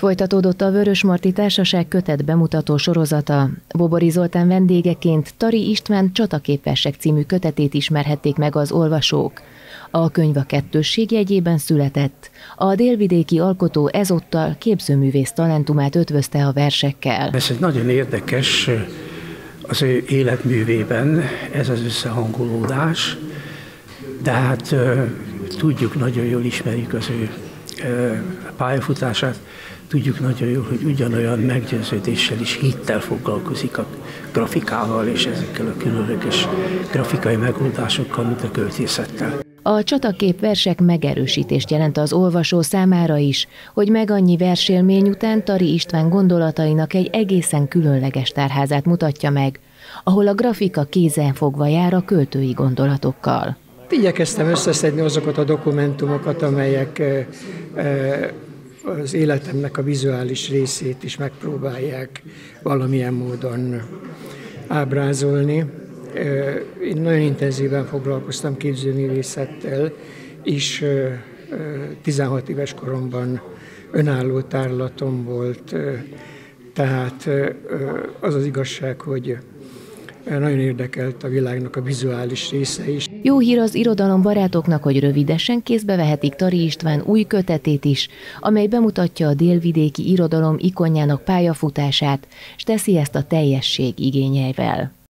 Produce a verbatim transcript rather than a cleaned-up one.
Folytatódott a Vörösmarty Társaság kötet bemutató sorozata. Bobori Zoltán vendégeként Tari István Csataképversek című kötetét ismerhették meg az olvasók. A könyv a kettősség jegyében született. A délvidéki alkotó ezúttal képzőművész talentumát ötvözte a versekkel. Ez egy nagyon érdekes az ő életművében, ez az összehangolódás, de hát tudjuk, nagyon jól ismerjük az ő pályafutását, tudjuk nagyon jól, hogy ugyanolyan meggyőződéssel és hittel foglalkozik a grafikával és ezekkel a különleges grafikai megoldásokkal, mint a költészettel. A csatakép versek megerősítést jelent az olvasó számára is, hogy meg annyi versélmény után Tari István gondolatainak egy egészen különleges tárházát mutatja meg, ahol a grafika kézen fogva jár a költői gondolatokkal. Igyekeztem összeszedni azokat a dokumentumokat, amelyek az életemnek a vizuális részét is megpróbálják valamilyen módon ábrázolni. Én nagyon intenzíven foglalkoztam képzőművészettel, és tizenhat éves koromban önálló tárlatom volt, tehát az az igazság, hogy nagyon érdekelt a világnak a vizuális része is. Jó hír az irodalombarátoknak, hogy rövidesen kézbe vehetik Tari István új kötetét is, amely bemutatja a délvidéki irodalom ikonjának pályafutását, s teszi ezt a teljesség igényeivel.